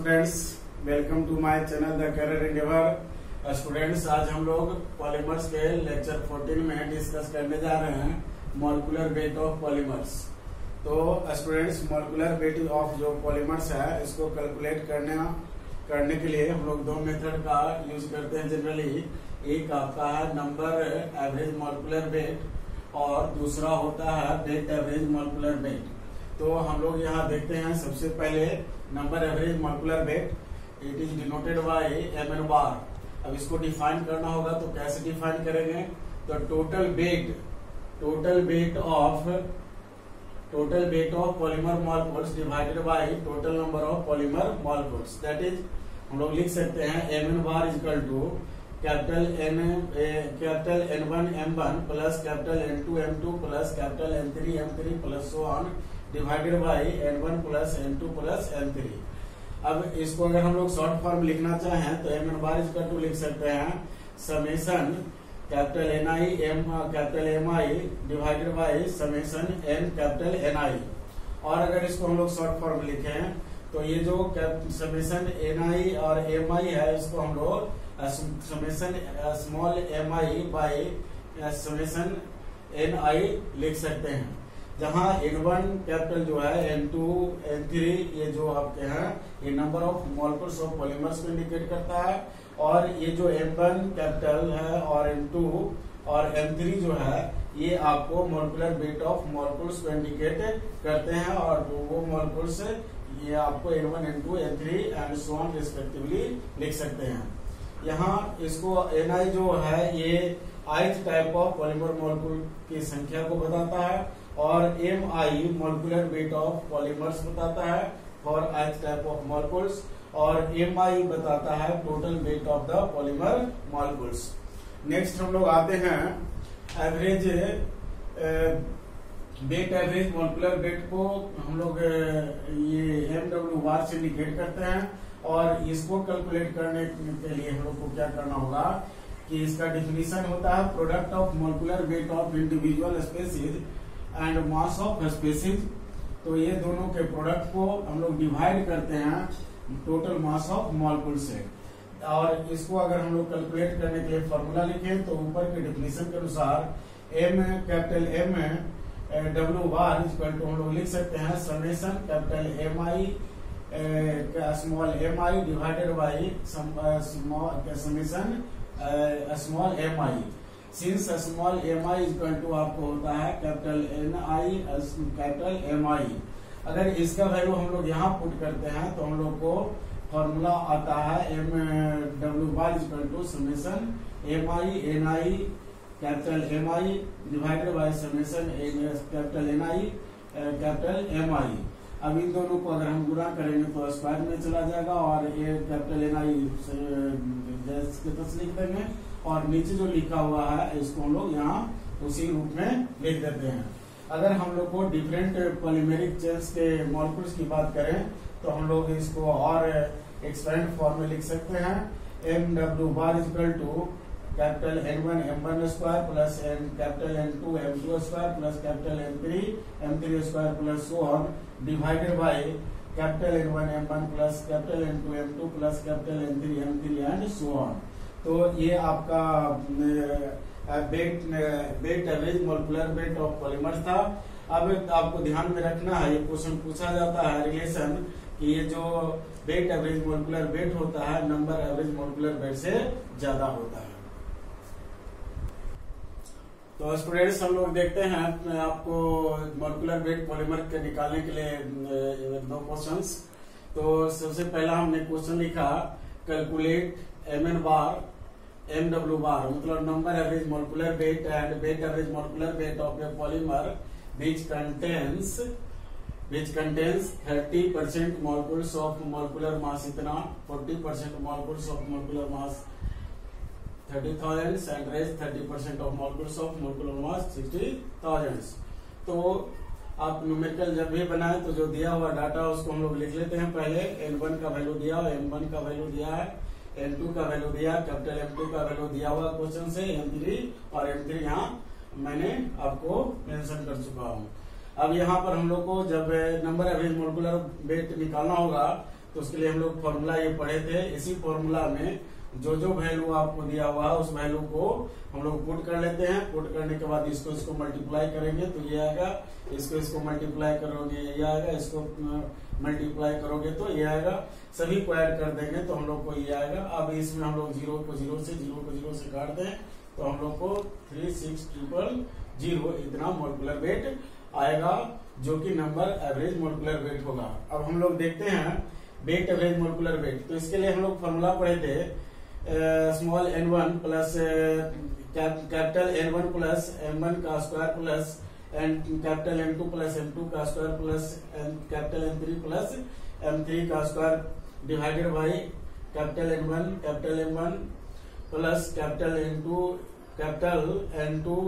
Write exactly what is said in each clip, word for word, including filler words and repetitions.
Students, welcome to my channel the career endeavour. Students, आज हम लोग पॉलीमर्स के लेक्चर चौदह में डिस्कस करने जा रहे हैं मॉलिक्यूलर वेट ऑफ पॉलीमर्स। तो स्टूडेंट्स, मॉलिक्यूलर वेट ऑफ जो पॉलीमर्स है इसको कैलकुलेट करने करने के लिए हम लोग दो मेथड का यूज करते हैं जनरली। एक आपका है नंबर एवरेज मॉलिक्यूलर वेट और दूसरा होता है वेट एवरेज मॉलिक्यूलर वेट। तो हम लोग यहाँ देखते हैं सबसे पहले number average molecular weight, it is denoted by M N bar. अब इसको डिफाइन करना होगा तो कैसे डिफाइन करेंगे? तो total weight total weight of total weight of polymer molecules divided by total number of polymer molecules, that is हम लोग लिख सकते हैं M N bar equal to capital N capital N one M one plus capital N two M two plus capital N three M three plus so on divided by N one plus N two plus N three. अब इसको अगर हम लोग short form लिखना चाहें तो M N bar equal to लिख सकते हैं summation capital N I M capital M I divided by summation N capital N I. और अगर इसको हम लोग शॉर्ट फॉर्म लिखें तो ये जो समेशन एन आई और एम आई है इसको हम लोग summation small M I by summation N I लिख सकते हैं, जहां एन वन कैपिटल जो है एन टू एन थ्री ये जो आपके हैं ये number of molecules of polymers को इंडिकेट करता है, और ये जो एम वन कैपिटल है और एन टू और एन थ्री जो है ये आपको मॉलिक्यूलर वेट ऑफ मॉलिक्यूल्स को इंडिकेट करते हैं, और वो मॉलिक्यूल्स ये आपको N one N two N three and so on respectively लिख सकते हैं। यहाँ इसको एन आई जो है ये ith type of polymer molecule की संख्या को बताता है, और M I molecular weight of polymers बताता है for ith type of molecules, और एम आई बताता है total weight of the polymer molecules. Next हम लोग आते हैं average weight average molecular weight को हम लोग ये एम डब्ल्यू बार से इंडिकेट करते हैं, और इसको कैलकुलेट करने के लिए हम लोग को क्या करना होगा कि इसका डिफिनीशन होता है product of molecular weight of individual species and mass of species. तो ये दोनों के प्रोडक्ट को हम लोग डिवाइड करते हैं टोटल मास ऑफ मॉलिक्यूल से, और इसको अगर हम लोग कैलकुलेट करने के लिए फॉर्मूला लिखें तो ऊपर के डिफिनीशन के अनुसार M capital M W bar equal to हम लोग लिख सकते हैं summation capital M I small M I divided by summation small M I. Since small M I equal to आपको होता है capital N I capital M I. अगर इसका वैल्यू हम लोग यहाँ पुट करते हैं तो हम लोग को फॉर्मूला आता है M W bar equal to summation M I N I capital M I divided by summation capital N I capital M I. अब इन दोनों को अगर हम गुणा करेंगे तो स्क्वायर में चला जाएगा, और ये कैपिटल एन आई लिख देंगे, और नीचे जो लिखा हुआ है इसको हम लोग यहाँ उसी रूप में लिख देते हैं। अगर हम लोग को डिफरेंट पॉलीमेरिक चेन्स के मॉलिक्यूल्स की बात करें तो हम लोग इसको और एक्सपेंड फॉर्म में लिख सकते हैं M W bar equal to capital N one M one square plus N capital N two M two square plus capital N three M three square plus so on divided by capital N one M one plus capital N two M two plus capital N three M three and so on. तो ये आपका weight weight average molecular weight of polymers था। अब आपको ध्यान में रखना है, ये क्वेश्चन पूछा जाता है रिलेशन कि ये जो वेट एवरेज मॉलिक्यूलर वेट होता है नंबर एवरेज मॉलिक्यूलर वेट से ज्यादा होता है। तो स्टूडेंट्स, हम लोग देखते हैं आपको मॉलिक्यूलर वेट पॉलीमर के निकालने के लिए दो क्वेश्चंस। तो सबसे पहला हमने क्वेश्चन लिखा calculate M N bar M W bar मतलब number average molecular weight and weight average molecular weight of a polymer which contains which contains thirty percent molecules of molecular mass इतना, forty percent molecules of molecular mass thirty thousand and rest thirty percent of molecules of molecular mass sixty thousand. तो आप numerical जब भी बनाए तो जो दिया हुआ डाटा उसको हम लोग लिख लेते हैं। पहले एन वन का वैल्यू दिया, एम वन का वैल्यू दिया है, एन टू का वैल्यू दिया, कैपिटल एम टू का वैल्यू दिया हुआ क्वेश्चन से, एम थ्री और एम थ्री यहाँ मैंने आपको मेंशन कर चुका हूँ। अब यहाँ पर हम लोग को जब नंबर एवरेज मॉलिक्यूलर वेट निकालना होगा तो उसके लिए हम लोग फॉर्मूला ये पढ़े थे। इसी फॉर्मूला में जो जो वैल्यू आपको दिया हुआ है उस वैल्यू को हम लोग पुट कर लेते हैं। पुट करने के बाद इसको इसको मल्टीप्लाई करेंगे तो ये आएगा, इसको इसको मल्टीप्लाई करोगे ये आएगा, इसको मल्टीप्लाई करोगे तो ये आएगा, सभी को ऐड कर देंगे तो हम लोग को ये आएगा। अब इसमें हम लोग जीरो को जीरो से जीरो को जीरो से काट दें तो हम लोग को थ्री सिक्स ट्रिपल जीरो इतना मोलिकुलर वेट आएगा, जो कि नंबर एवरेज मोलिकुलर वेट होगा। अब हम लोग देखते हैं वेट एवरेज मोलिकुलर वेट। तो इसके लिए हम लोग फॉर्मूला पढ़े थे small N one plus capital N one plus M one का square plus N capital N two plus M two का square plus capital N three plus M three का square divided by capital N one capital M one plus capital N two capital N two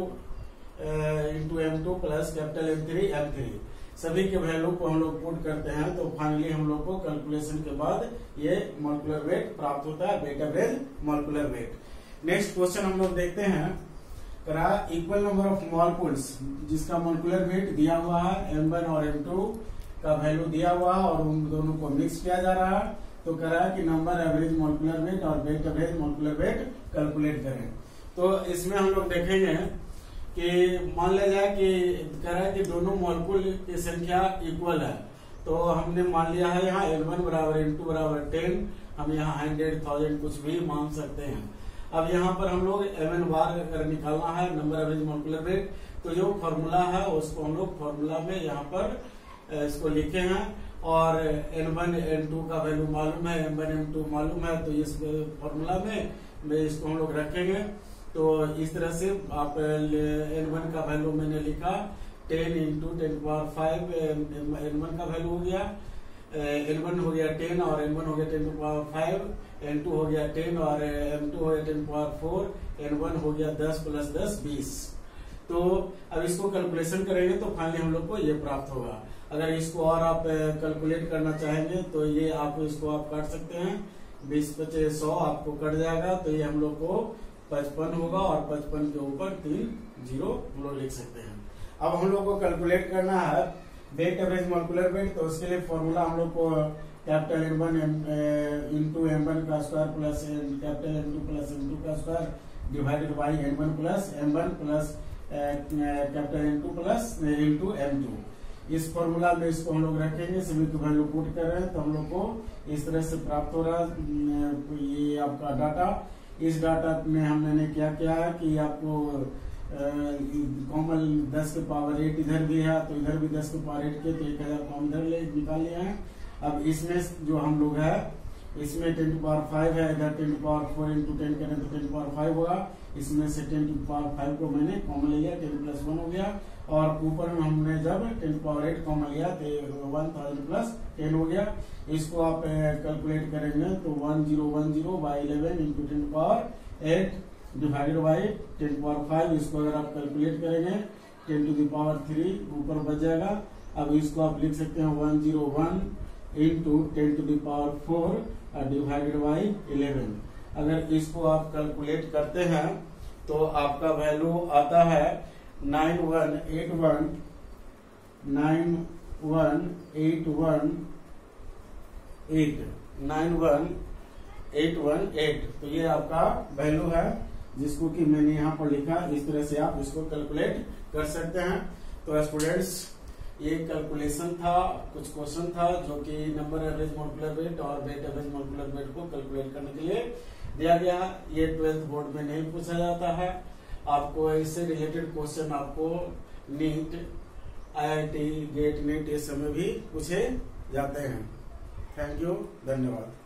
into M two plus capital M three M three सभी के value को हम लोग put करते हैं तो finally हम लोग को कैलकुलेशन के बाद ये मोलिकुलर वेट प्राप्त होता है, weight average molecular weight. Next question हम लोग देखते हैं, करा इक्वल नंबर ऑफ मॉलिक्यूल्स जिसका मोलिकुलर वेट दिया हुआ है एम वन और एम टू का वैल्यू दिया हुआ है और उन दोनों को मिक्स किया जा रहा है। तो कह रहा है कि नंबर एवरेज मोलिकुलर वेट और weight average molecular weight calculate करें। तो इसमें हम लोग देखेंगे कि मान लिया जाए कि कह रहा है कि दोनों मॉलिक्यूल की संख्या इक्वल है। तो हमने मान लिया है यहाँ एन वन बराबर एन टू बराबर टेन, हम यहाँ हंड्रेड थाउजेंड कुछ भी मान सकते हैं। अब यहाँ पर हम लोग एम एन बार अगर निकालना है नंबर एवरेज मोलिकुलर वेट, तो जो फॉर्मूला है उसको हम लोग फॉर्मूला में यहाँ पर इसको लिखे हैं और एन वन एन टू का वैल्यू मालूम है, एम वन एम टू मालूम है, तो इस फॉर्मूला में इसको हम लोग रखेंगे। तो इस तरह से आप एन वन का वैल्यू मैंने लिखा ten into ten power five, N one का वैल्यू हो गया एन वन हो गया टेन और एन वन हो गया ten power five, N two हो गया टेन और एम टू हो गया ten power four, N one हो गया दस प्लस दस बीस। तो अब इसको कैलकुलेशन करेंगे तो फाइनली हम लोग को ये प्राप्त होगा। अगर इसको और आप कैलकुलेट करना चाहेंगे तो ये आप इसको आप काट सकते हैं, बीस पचास सौ आपको कट जाएगा तो ये हम लोग को पचपन होगा और पचपन के ऊपर तीन जीरो हम लोग लिख सकते हैं। अब हम लोग को कैलकुलेट करना है वेट एवरेज मोलिकुलर वेट। तो उसके लिए फॉर्मूला हम लोग को capital N one into M one का square plus capital N two plus M two का square divided by N one plus M one plus capital N two plus into M two. इस formula में इसको हम लोग रखेंगे, सभी की वैल्यू पुट कर रहे हैं तो हम लोग को इस तरह से प्राप्त हो रहा है ये आपका डाटा। इस डाटा में हमने क्या किया है कि आपको कॉमन दस के पावर एट इधर भी है तो इधर भी दस के पावर एट के तो एक हजार कॉमन इधर ले निकाल लिया है। अब इसमें जो हम लोग है इसमें टेन टू पावर फाइव है, इधर ten to power four into ten करें तो टेन पावर फाइव होगा। इसमें से टेन टू पावर फाइव को मैंने कॉमन ले लिया, टेन प्लस वन हो गया और ऊपर में हमने जब टेन पावर एट कॉमन लिया तो वन थाउजेंड प्लस टेन हो गया। इसको आप कैलकुलेट करेंगे तो one zero one zero by eleven into ten power eight divided by ten power five. इसको अगर आप कैलकुलेट करेंगे ten to the power three ऊपर बच जाएगा। अब इसको आप लिख सकते हैं one zero one into ten to the power four divided by eleven. अगर इसको आप कैलकुलेट करते हैं तो आपका वैल्यू आता है nine one eight one nine one eight one eight nine one eight one eight. तो ये आपका वैल्यू है जिसको कि मैंने यहाँ पर लिखा। इस तरह से आप इसको कैलकुलेट कर सकते हैं। तो स्टूडेंट्स ये कैलकुलेशन था, कुछ क्वेश्चन था जो कि नंबर एवरेज मोलिकुलर वेट और वेट एवरेज मोलिकुलर वेट को कैलकुलेट करने के लिए दिया गया। ये ट्वेल्थ बोर्ड में नहीं पूछा जाता है। आपको इससे रिलेटेड क्वेश्चन आपको NEET, I I T, GATE, NEET ये समय भी पूछे जाते हैं। थैंक यू, धन्यवाद।